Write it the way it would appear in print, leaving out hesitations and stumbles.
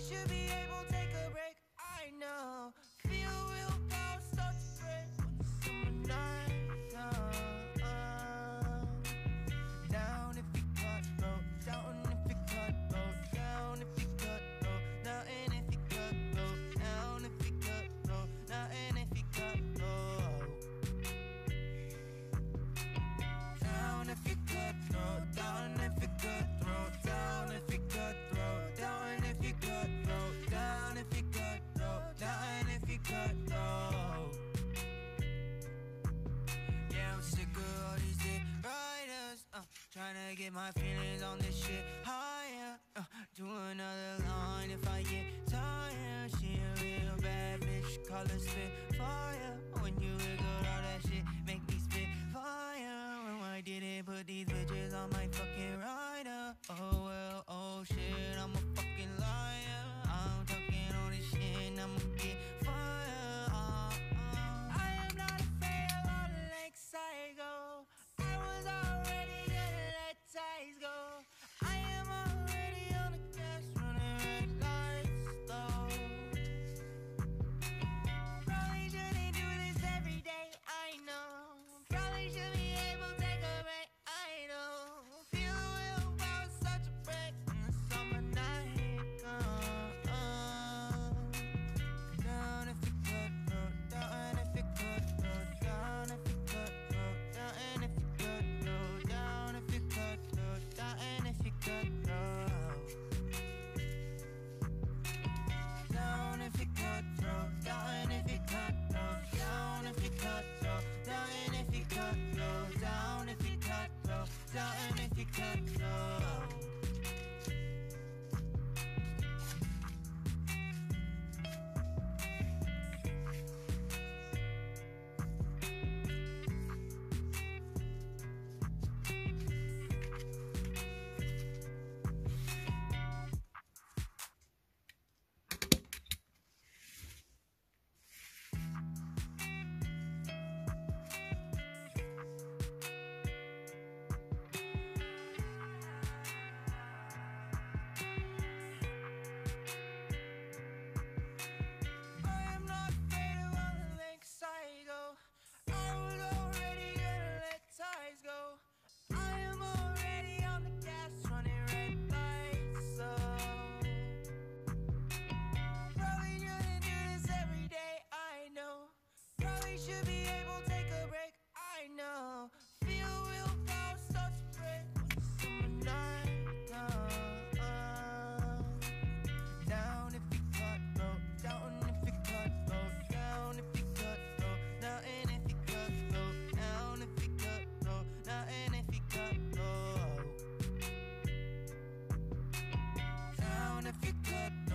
should be able to take a break. I know. Feel real power start to break when the summer night comes. Down if you cut, roll down if you cut, roll down if you cut, roll down and if you cut, roll down if you cut, roll down and if you cut, roll down if you cut, roll down if you cut, roll down if you cut, roll down if you cut, roll down if you cut, roll down if you cut, roll. Yeah, I'm sick of all these dick riders, trying to get my feelings on this shit higher. Do another line if I get tired. She a real bad bitch, call her Spitfire. When you wiggle all that shit, make me spit fire. When I didn't put these bitches on my fucking rider. Oh well, oh shit, I'm a fucking liar. I'm talking all this shit, I'ma get fired. I am not afraid of all the lengths I go. I was already gonna let ties go. I am already on the gas, running red lights though. Probably shouldn't do this every day, I know. Probably should be able to take a break, I know. Feel the will about such a break when the summer night comes. Down if you cut, roll down if you cut, roll down if you cut, roll down if you cut, roll down if you cut, roll down if you cut, roll down if you cut, roll down if you cut, roll down if you cut, roll down if you cut, roll down if you cut, roll down if you cut, roll. I am not afraid of all the lengths I go. I was already gonna let ties go. I am already on the gas, running red lights. So probably shouldn't do this every day, I know. Probably should be able to take a break, I know. Feel real power start to break when the summer night comes. Down if you cut, roll down if you cut, roll down if you cut, roll down and if you cut, roll down if you cut, roll down and if you cut, roll down if you cut,